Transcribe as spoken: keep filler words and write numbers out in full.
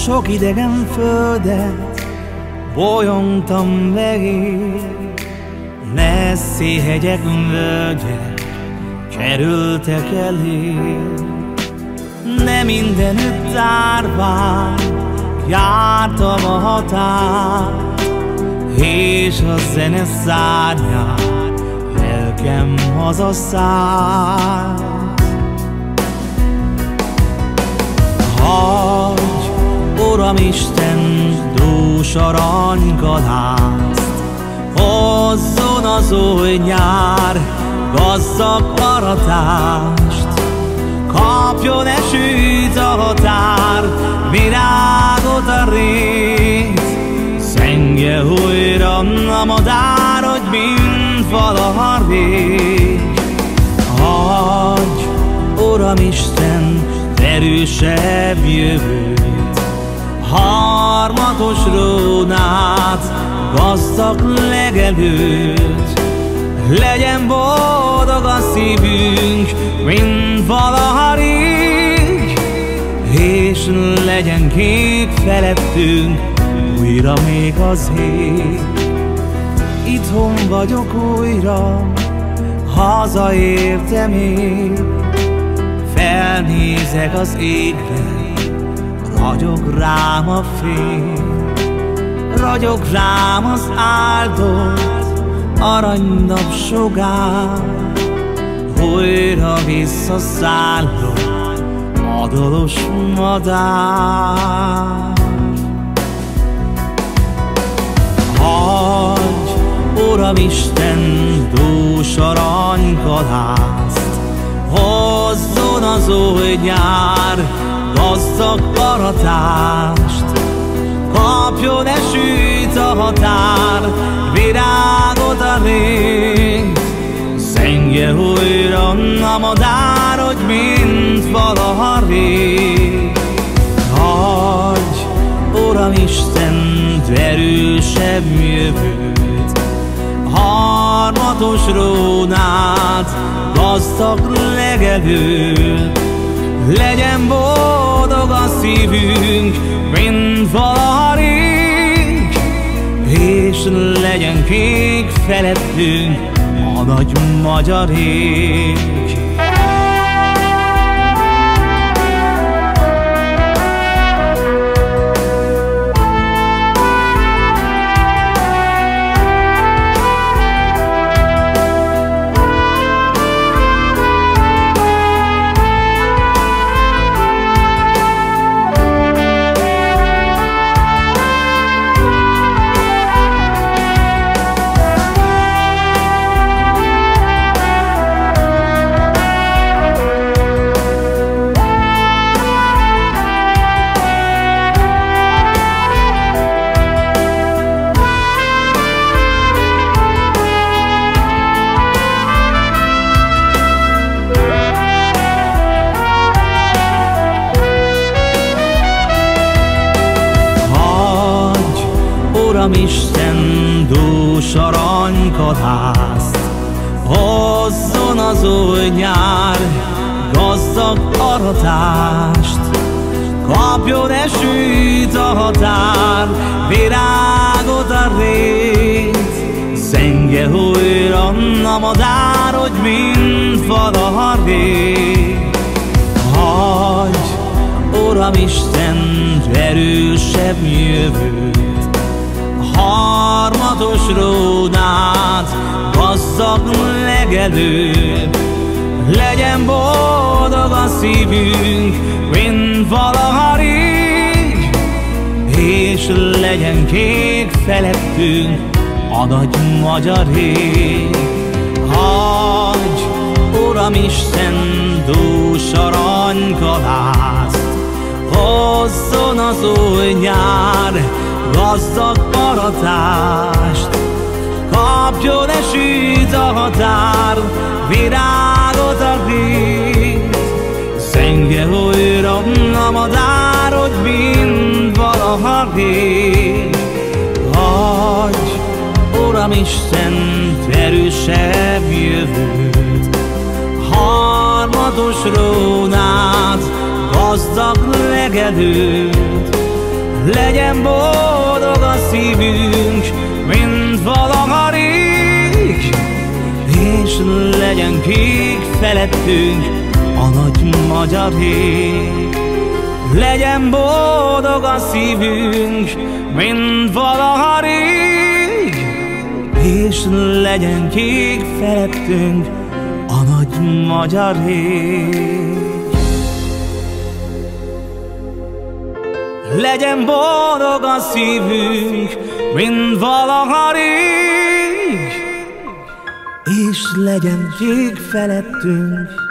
sok idegen földet bolyongtam megér, messzi hegyek, völgyek kerültek elé. Ne mindenütt árván jártam a határt, és a zene szárnyán lelkem hazaszáll. Hagyj, Uramisten, dús aranykalászt, hozzon az új nyár gazdag aratást. Kapjon esőt a határ, virágot a rét, zengje újra a madár, hogy mint valaha rég. Adj, Uramisten, erősebb jövőt, harmatos rónát, gazdag legelőt. Legyen boldog a szívünk, mint valaha rég, és legyen kék felettünk újra még az ég. Itthon vagyok újra, hazaértem én, felnézek az égre, ragyog rám a fény, ragyog rám az áldott aranynap sugár. Újra visszaszállok a dalos madár. Hagyj, Uramisten, dús aranykalászt, hozzon az új nyár gazdag aratást. Kapjon esőt a határ, virágot a rét, zengje újra a madár, hogy mint valaha rég. Adj, Uramisten, erősebb jövőt, harmatos rónát, gazdag legelőt. Legyen boldog a szívünk, mint valaha rég, és legyen kék felettünk a nagy magyar ég. Uramisten, dús aranykalászt, hozzon az új nyár gazdag aratást. Kapjon esőt a határ, virágot a rét, zengje újra a madár, hogy mint valaha rég. Hagyj, Uramisten, erősebb jövőt, harmatos rónát, gazdag legelőt. Legyen boldog a szívünk, mint valaha rég, és legyen kék felettünk a nagy magyar ég. Hagyj, Uramisten, dús aranykalászt, hozzon az új nyár gazdag aratást. Kapjon esőt a határ, virágot a rét, zengje újra a madár, hogy mint valaha rég. Adj, Uramisten, erősebb jövőt, harmatos rónát, gazdag legelőt. Legyen boldog a szívünk, mint valaha rég, és legyen kék felettünk a nagy magyar ég. Legyen boldog a szívünk, mint valaha rég, és legyen kék felettünk a nagy magyar ég. Legyen boldog a szívünk, mint valaha rég, és legyen kék felettünk